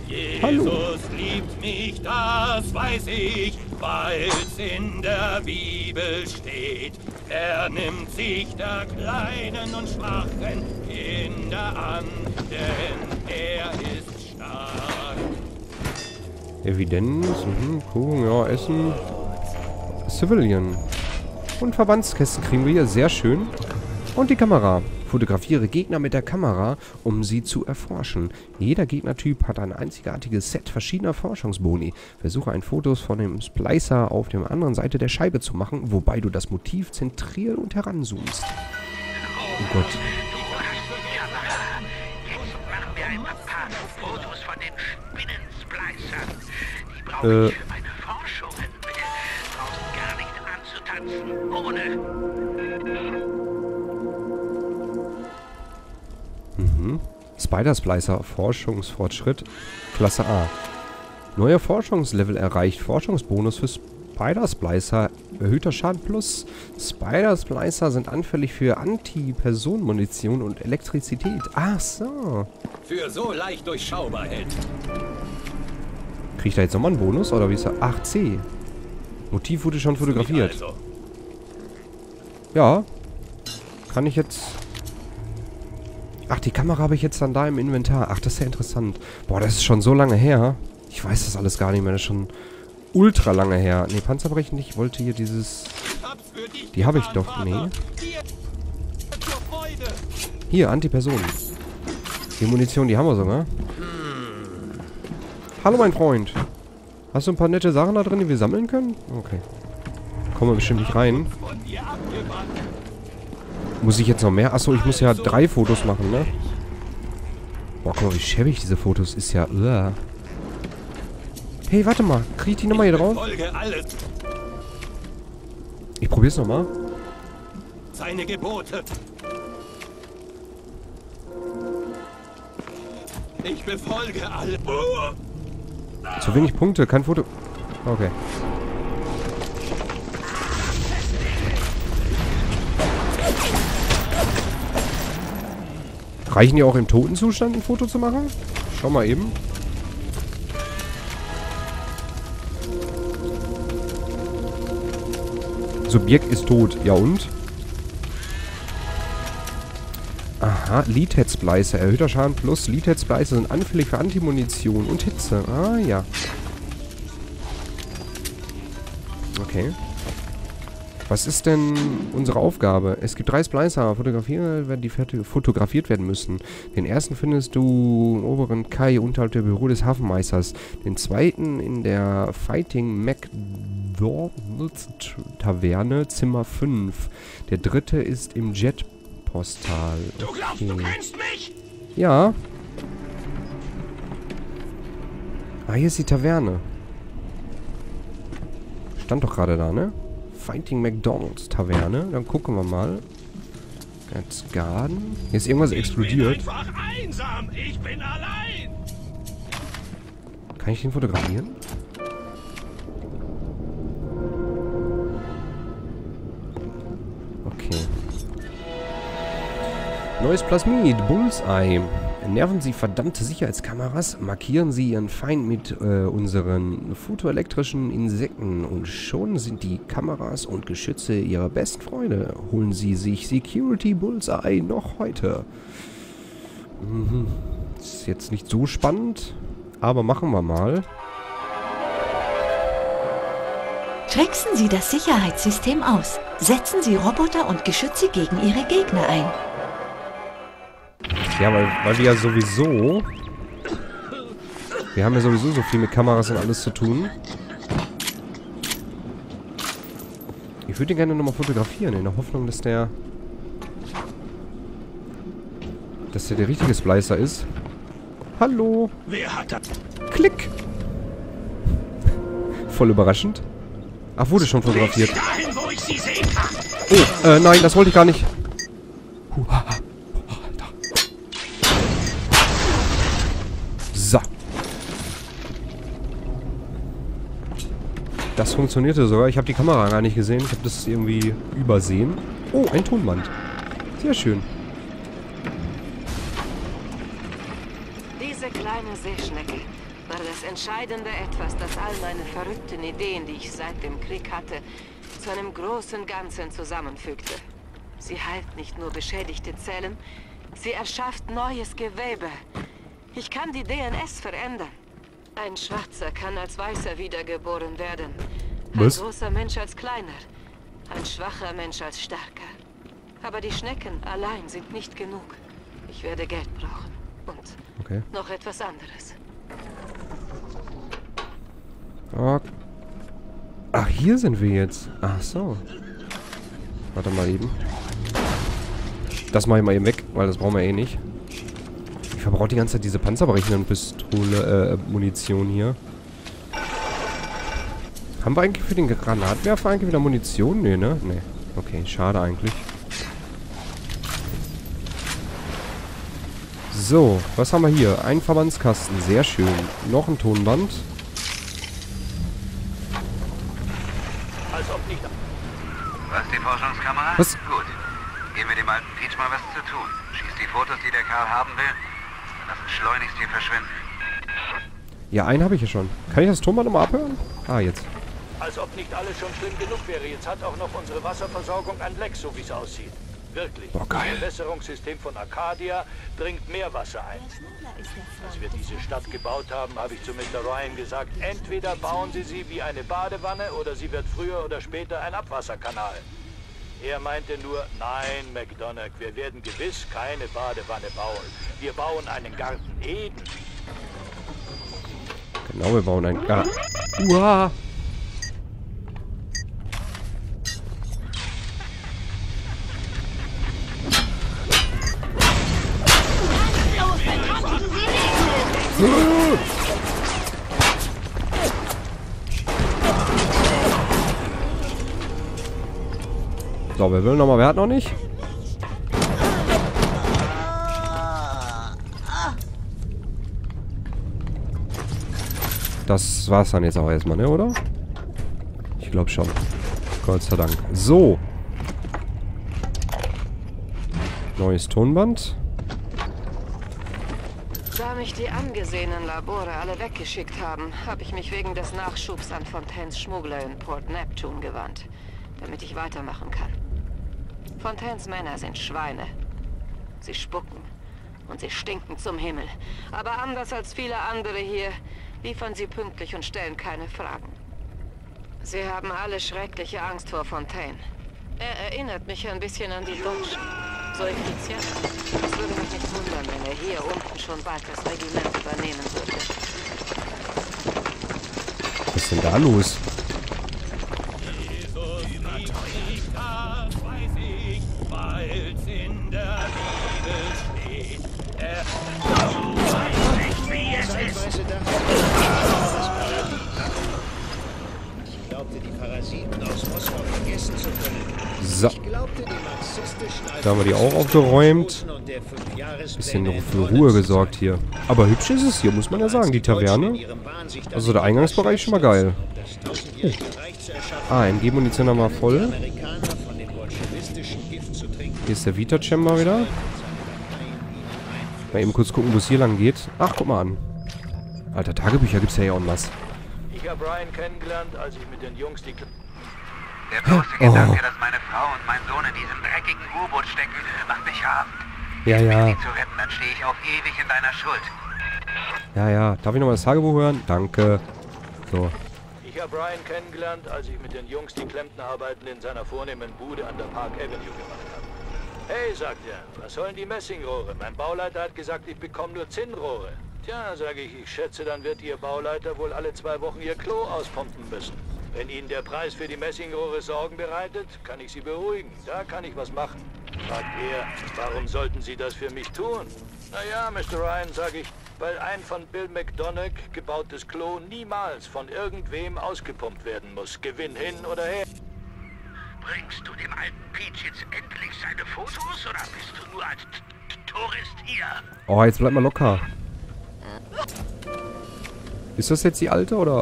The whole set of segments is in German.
Hallo. Jesus liebt mich, das weiß ich, weil's in der Bibel steht. Er nimmt sich der kleinen und schwachen Kinder an, denn er ist stark. Evidenz, Kuchen, ja, Essen. Civilian. Und Verbandskästen kriegen wir hier, sehr schön. Und die Kamera. Fotografiere Gegner mit der Kamera, um sie zu erforschen. Jeder Gegnertyp hat ein einzigartiges Set verschiedener Forschungsboni. Versuche ein Foto von dem Splicer auf der anderen Seite der Scheibe zu machen, wobei du das Motiv zentriert und heranzoomst. Oh Gott. Jetzt machen wir ein paar Fotos von den Spinnen-Splicern. Die brauche ich für meine Forschungen. Brauchst gar nicht anzutanzen. Ohne. Spider-Splicer, Forschungsfortschritt, Klasse A. Neuer Forschungslevel erreicht, Forschungsbonus für Spider-Splicer, erhöhter Schaden plus. Spider-Splicer sind anfällig für Anti-Personen-Munition und Elektrizität. Ach so. Für so leicht durchschaubar hält. Krieg ich da jetzt nochmal einen Bonus, oder wie ist er? Ach, C. Motiv wurde schon fotografiert. Also. Ja. Kann ich jetzt... Ach, die Kamera habe ich jetzt dann da im Inventar. Ach, das ist ja interessant. Boah, das ist schon so lange her. Ich weiß das alles gar nicht mehr. Das ist schon ultra lange her. Nee, Panzerbrechen nicht. Ich wollte hier dieses... Die habe ich doch. Nee. Hier, Antiperson. Die Munition, die haben wir sogar. Hallo, mein Freund. Hast du ein paar nette Sachen da drin, die wir sammeln können? Okay. Kommen wir bestimmt nicht rein. Muss ich jetzt noch mehr? Achso, ich muss ja 3 Fotos machen, ne? Boah, guck mal, wie schäbig diese Fotos ist ja. Hey, warte mal. Krieg ich die nochmal hier drauf? Ich probier's nochmal. Seine Gebote. Ich befolge alle. Zu wenig Punkte, kein Foto. Okay. Reichen die auch im Totenzustand, ein Foto zu machen? Schau mal eben. Subjekt ist tot. Ja und? Aha, Leadhead Splicer. Erhöhter Schaden plus. Leadhead Splicer sind anfällig für Antimunition und Hitze. Ah, ja. Okay. Was ist denn unsere Aufgabe? Es gibt 3 Splicer, die fotografiert werden müssen. Den ersten findest du im oberen Kai unterhalb der Büro des Hafenmeisters. Den zweiten in der Fighting McDonald's Taverne, Zimmer 5. Der dritte ist im Jet-Postal. Okay. Du glaubst, du kennst mich? Ja. Ah, hier ist die Taverne. Stand doch gerade da, ne? Fighting McDonald's Taverne. Dann gucken wir mal. Ganz Garden. Hier ist irgendwas explodiert. Ich bin einfach einsam. Ich bin allein. Kann ich den fotografieren? Okay. Neues Plasmid. Bullseye. Nerven Sie verdammte Sicherheitskameras, markieren Sie Ihren Feind mit unseren photoelektrischen Insekten und schon sind die Kameras und Geschütze Ihrer besten Freunde. Holen Sie sich Security Bullseye noch heute. Ist jetzt nicht so spannend, aber machen wir mal. Tricksen Sie das Sicherheitssystem aus. Setzen Sie Roboter und Geschütze gegen Ihre Gegner ein. Ja, weil wir ja sowieso... Wir haben ja sowieso so viel mit Kameras und alles zu tun. Ich würde ihn gerne nochmal fotografieren, in der Hoffnung, dass der... der richtige Splicer ist. Hallo! Wer hat das? Klick! Voll überraschend. Ach, wurde schon fotografiert. Dahin, wo ich sie sehen kann. Oh, nein, das wollte ich gar nicht. So. Das funktionierte sogar. Ich habe die Kamera gar nicht gesehen. Ich habe das irgendwie übersehen. Oh, ein Tonband. Sehr schön. Diese kleine Seeschnecke. war das entscheidende Etwas, das all meine verrückten Ideen, die ich seit dem Krieg hatte, zu einem großen Ganzen zusammenfügte. Sie heilt nicht nur beschädigte Zellen, sie erschafft neues Gewebe. Ich kann die DNS verändern. Ein Schwarzer kann als Weißer wiedergeboren werden. Ein großer Mensch als kleiner. Ein schwacher Mensch als stärker. Aber die Schnecken allein sind nicht genug. Ich werde Geld brauchen. Und noch etwas anderes. Oh. Ach, hier sind wir jetzt. Ach so. Warte mal eben. Das mache ich mal eben weg, weil das brauchen wir eh nicht. Ich verbrauche die ganze Zeit diese panzerbrechenden Pistole, Munition hier. Haben wir eigentlich für den Granatwerfer eigentlich wieder Munition? Nee, ne? Nee. Okay, schade eigentlich. So, was haben wir hier? Ein Verbandskasten, sehr schön. Noch ein Tonband. Was, die Forschungskamera? Was? Gut. Geben wir dem alten Peach mal was zu tun. Schieß die Fotos, die der Kerl haben will. Lass uns schleunigst hier verschwinden. Ja, einen habe ich ja schon. Kann ich das Tonband nochmal abhören? Ah, jetzt. Als ob nicht alles schon schlimm genug wäre. Jetzt hat auch noch unsere Wasserversorgung ein Leck, so wie es aussieht. Wirklich. Boah, geil. Das Bewässerungssystem von Arcadia bringt mehr Wasser ein. Als wir diese Stadt gebaut haben, habe ich zu Mr. Ryan gesagt, entweder bauen Sie sie wie eine Badewanne oder sie wird früher oder später ein Abwasserkanal. Er meinte nur, nein, McDonagh, wir werden gewiss keine Badewanne bauen. Wir bauen einen Garten Eden. Genau, wir bauen einen Garten. Uah! So, wer will nochmal? Wer hat noch nicht? Das war's dann jetzt auch erstmal, ne, oder? Ich glaube schon. Gott sei Dank. So. Neues Tonband. Da mich die angesehenen Labore alle weggeschickt haben, habe ich mich wegen des Nachschubs an Fontaines Schmuggler in Port Neptune gewandt, damit ich weitermachen kann. Fontaines Männer sind Schweine. Sie spucken und sie stinken zum Himmel. Aber anders als viele andere hier, liefern sie pünktlich und stellen keine Fragen. Sie haben alle schreckliche Angst vor Fontaine. Er erinnert mich ein bisschen an die Deutschen. So effizient. Es würde mich nicht wundern, wenn er hier unten schon bald das Regiment übernehmen würde. Was ist denn da los? Ich glaubte, die Parasiten aus Moskau vergessen zu können. So. Da haben wir die auch aufgeräumt. Bisschen für Ruhe gesorgt hier. Aber hübsch ist es hier, muss man ja sagen, die Taverne. Also der Eingangsbereich ist schon mal geil. Ah, MG-Munition haben wir voll. Hier ist der Vita-Chamber wieder. Mal eben kurz gucken, wo es hier lang geht. Ach, guck mal an. Alter, Tagebücher gibt's ja hier auch was. Ich habe Ryan kennengelernt, als ich mit den Jungs die... Der bloße Gedanke, dass meine Frau und mein Sohn in diesem dreckigen U-Boot stecken, macht mich rasend. Ja, ja. Sie zu retten, dann stehe ich auf ewig in deiner Schuld. Ja, ja. Darf ich nochmal das Tagebuch hören? Danke. So. Ich habe Ryan kennengelernt, als ich mit den Jungs die Klempnerarbeiten in seiner vornehmen Bude an der Park Avenue gemacht habe. Hey, sagt er, was sollen die Messingrohre? Mein Bauleiter hat gesagt, ich bekomme nur Zinnrohre. Tja, sage ich, ich schätze, dann wird Ihr Bauleiter wohl alle 2 Wochen Ihr Klo auspumpen müssen. Wenn Ihnen der Preis für die Messingrohre Sorgen bereitet, kann ich Sie beruhigen. Da kann ich was machen. Fragt er, warum sollten Sie das für mich tun? Naja, Mr. Ryan, sage ich, weil ein von Bill McDonagh gebautes Klo niemals von irgendwem ausgepumpt werden muss. Gewinn hin oder her. Bringst du dem alten Peach jetzt endlich seine Fotos oder bist du nur als Tourist hier? Oh, jetzt bleib mal locker. Ist das jetzt die alte oder?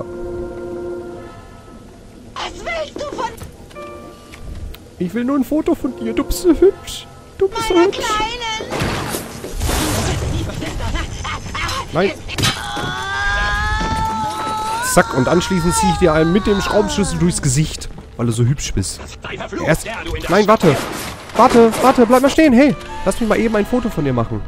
Was willst du von Ich will nur ein Foto von dir. Du bist so hübsch. Du bist so meiner hübsch. Kleinen? Nein. Zack, und anschließend ziehe ich dir einen mit dem Schraubenschlüssel durchs Gesicht, weil du so hübsch bist. Nein, warte. Warte, bleib mal stehen. Hey, lass mich mal eben ein Foto von dir machen.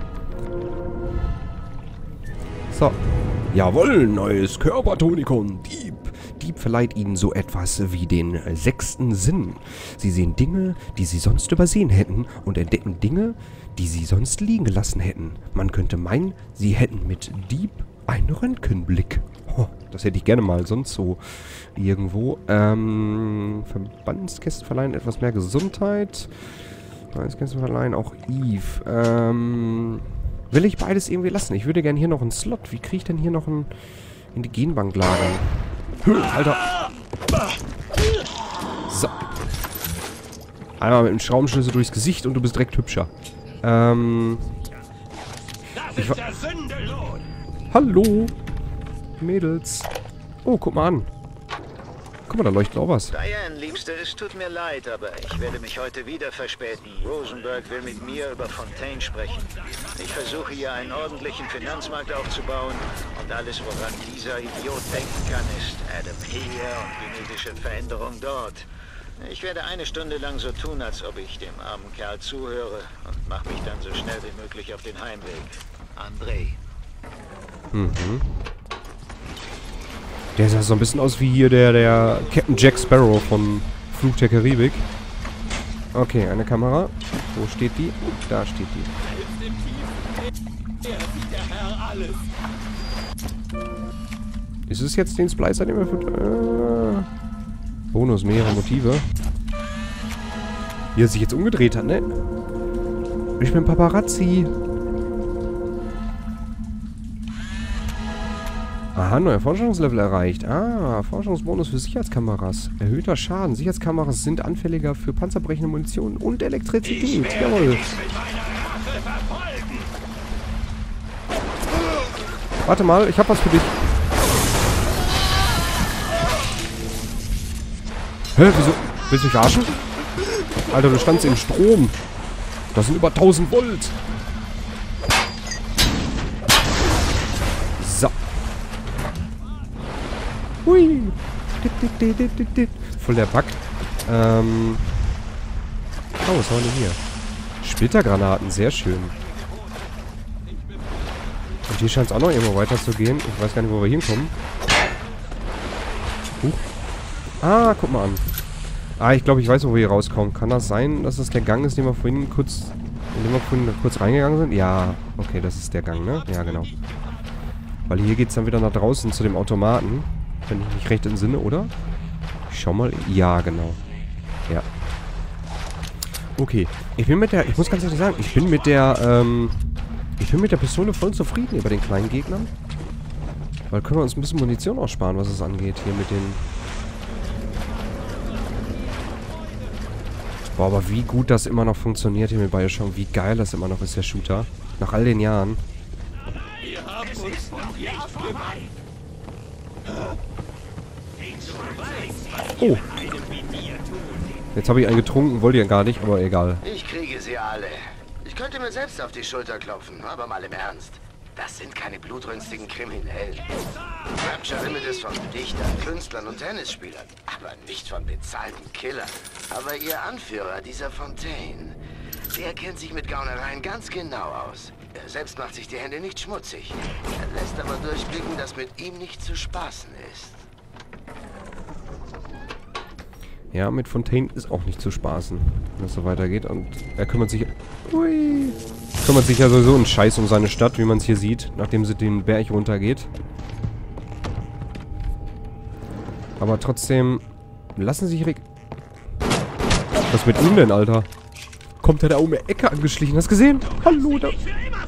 So. Jawohl, neues Körpertonikon. Dieb verleiht ihnen so etwas wie den 6. Sinn. Sie sehen Dinge, die sie sonst übersehen hätten und entdecken Dinge, die sie sonst liegen gelassen hätten. Man könnte meinen, sie hätten mit Dieb einen Röntgenblick. Oh, das hätte ich gerne mal sonst so irgendwo. Verbandskästen verleihen etwas mehr Gesundheit. Verbandskästen verleihen auch Eve. Will ich beides irgendwie lassen? Ich würde gerne hier noch einen Slot. Wie kriege ich denn hier noch einen in die Genbank lagern? Alter. So. Einmal mit dem Schraubenschlüssel durchs Gesicht und du bist direkt hübscher. Hallo. Mädels. Oh, guck mal an. Guck mal, da leuchtet auch was. Diane, Liebste, es tut mir leid, aber ich werde mich heute wieder verspäten. Rosenberg will mit mir über Fontaine sprechen. Ich versuche hier einen ordentlichen Finanzmarkt aufzubauen und alles, woran dieser Idiot denken kann, ist Adam hier und genetische Veränderung dort. Ich werde eine Stunde lang so tun, als ob ich dem armen Kerl zuhöre und mache mich dann so schnell wie möglich auf den Heimweg. André. Mhm. Der sah so ein bisschen aus wie hier der Captain Jack Sparrow von Fluch der Karibik. Okay, eine Kamera. Wo steht die? Da steht die. Ist es jetzt den Splicer, den wir für... Bonus, mehrere Motive. Wie er sich jetzt umgedreht hat, ne? Ich bin Paparazzi. Aha, neuer Forschungslevel erreicht. Ah, Forschungsbonus für Sicherheitskameras. Erhöhter Schaden. Sicherheitskameras sind anfälliger für panzerbrechende Munition und Elektrizität. Jawohl. Warte mal, ich hab was für dich. Hä, wieso? Willst du mich verarschen? Alter, du standst im Strom. Das sind über 1000 Volt. So. Hui. Voll der Bug. Oh, was haben wir denn hier? Splittergranaten, sehr schön. Und hier scheint es auch noch irgendwo weiter zu gehen. Ich weiß gar nicht, wo wir hinkommen. Ah, guck mal an. Ah, ich glaube, ich weiß, wo wir hier rauskommen. Kann das sein, dass das der Gang ist, in den wir vorhin kurz reingegangen sind? Ja, okay, das ist der Gang, ne? Ja, genau. Weil hier geht es dann wieder nach draußen zu dem Automaten. Wenn ich mich recht entsinne, oder? Ich schau mal. Ja, genau. Ja. Okay. Ich muss ganz ehrlich sagen, ich bin mit der Pistole voll zufrieden über den kleinen Gegnern. Weil können wir uns ein bisschen Munition aussparen, was es angeht, hier mit den... Boah, aber wie gut das immer noch funktioniert hier mit Bioshock. Wie geil das immer noch ist, der Shooter. Nach all den Jahren. Oh. Jetzt habe ich einen getrunken, wollte ich ja gar nicht, aber egal. Ich kriege sie alle. Ich könnte mir selbst auf die Schulter klopfen, aber mal im Ernst. Das sind keine blutrünstigen Kriminellen. Rapture wimmelt es von Dichtern, Künstlern und Tennisspielern, aber nicht von bezahlten Killern. Aber ihr Anführer, dieser Fontaine, der kennt sich mit Gaunereien ganz genau aus. Er selbst macht sich die Hände nicht schmutzig. Er lässt aber durchblicken, dass mit ihm nicht zu spaßen ist. Ja, mit Fontaine ist auch nicht zu spaßen, wenn es so weitergeht. Und er kümmert sich... Ui, kümmert sich ja sowieso einen Scheiß um seine Stadt, wie man es hier sieht, nachdem sie den Berg runtergeht. Aber trotzdem... Lassen Sie sich... Was mit ihm denn, Alter? Kommt er da um die Ecke angeschlichen? Hast du gesehen? Hallo, da...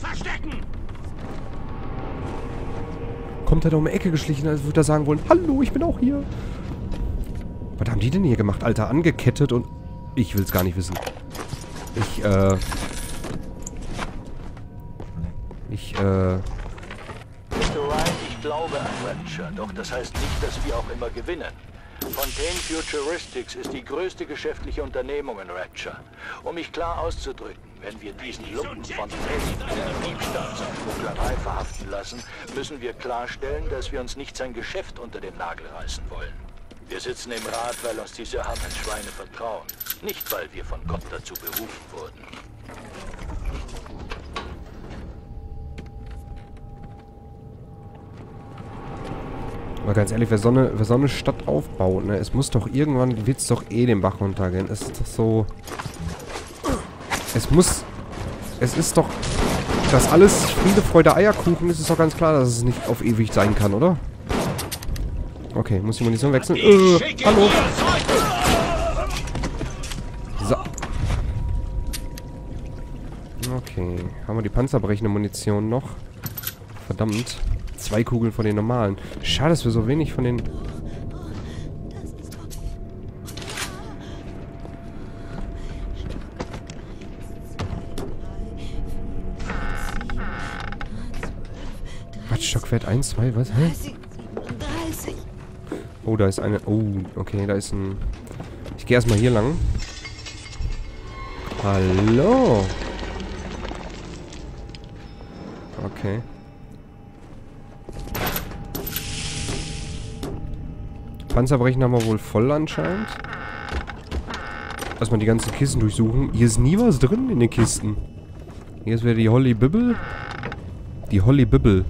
Kommt er da um die Ecke geschlichen, als würde er sagen wollen, hallo, ich bin auch hier. Was haben die denn hier gemacht, Alter? Angekettet und... Ich will's gar nicht wissen. Ich Ich glaube an Rapture, doch das heißt nicht, dass wir auch immer gewinnen. Fontaine Futuristics ist die größte geschäftliche Unternehmung in Rapture. Um mich klar auszudrücken, wenn wir diesen Lumpen Fontaine der Diebstahls- und Schmugglerei verhaften lassen, müssen wir klarstellen, dass wir uns nicht sein Geschäft unter den Nagel reißen wollen. Wir sitzen im Rat, weil uns diese armen Schweine vertrauen. Nicht, weil wir von Gott dazu berufen wurden. Aber ganz ehrlich, wer so eine Stadt aufbaut, ne? Es muss doch irgendwann, wird's doch eh den Bach runtergehen. Es ist doch so... Es ist doch... Dass alles Friede, Freude, Eierkuchen ist, ist doch ganz klar, dass es nicht auf ewig sein kann, oder? Okay, muss die Munition wechseln. Hallo! So. Okay, haben wir die panzerbrechende Munition noch? Verdammt. 2 Kugeln von den normalen. Schade, dass wir so wenig von den... Was? Stockwert 1, 2, was? Hä? Oh, da ist eine... Oh, okay, da ist ein... Ich gehe erstmal hier lang. Hallo! Okay. Panzerbrechen haben wir wohl voll anscheinend. Erstmal die ganzen Kisten durchsuchen. Hier ist nie was drin in den Kisten. Hier ist wieder die Holly Bible. Die Holly Bible.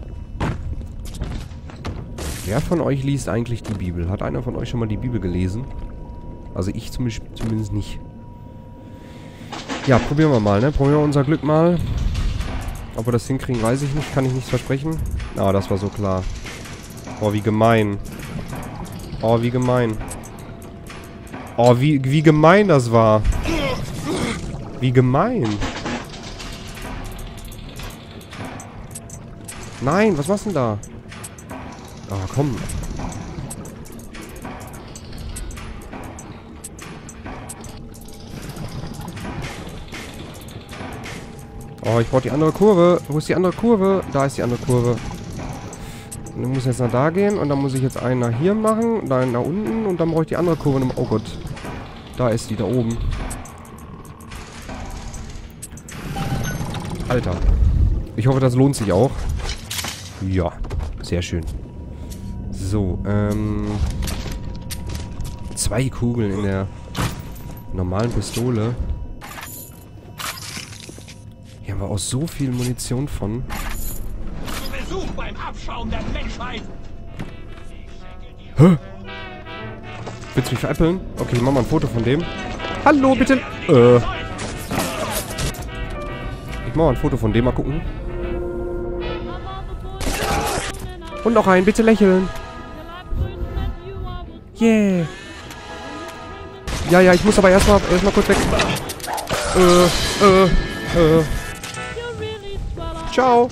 Wer von euch liest eigentlich die Bibel? Hat einer von euch schon mal die Bibel gelesen? Also ich zumindest nicht. Ja, probieren wir mal, ne? Probieren wir unser Glück mal. Ob wir das hinkriegen, weiß ich nicht. Kann ich nichts versprechen. Ah, das war so klar. Oh, wie gemein. Oh, wie gemein. Oh, wie gemein das war. Wie gemein. Nein, was machst du denn da? Ah, komm. Oh, ich brauche die andere Kurve. Wo ist die andere Kurve? Da ist die andere Kurve. Und dann muss ich jetzt nach da gehen. Und dann muss ich jetzt einen nach hier machen. Und einen nach unten. Und dann brauche ich die andere Kurve. Oh Gott. Da ist die, da oben. Alter. Ich hoffe, das lohnt sich auch. Ja. Sehr schön. So, 2 Kugeln in der normalen Pistole. Hier haben wir auch so viel Munition von. Besuch beim Abschaum der Menschheit. Hä? Willst du mich veräppeln? Okay, ich mach mal ein Foto von dem. Hallo, bitte. Ich mach mal ein Foto von dem, mal gucken. Und noch einen, bitte lächeln. Yeah. Ja, ich muss aber erstmal kurz weg. Ciao.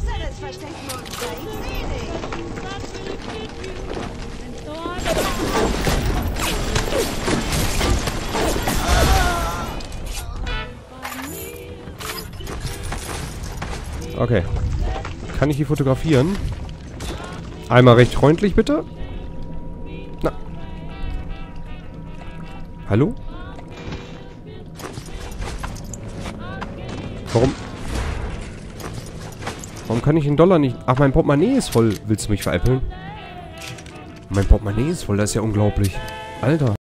Okay. Kann ich die fotografieren? Einmal recht freundlich, bitte. Na. Hallo? Warum kann ich den Dollar nicht... Ach, mein Portemonnaie ist voll. Willst du mich veräppeln? Mein Portemonnaie ist voll, das ist ja unglaublich. Alter.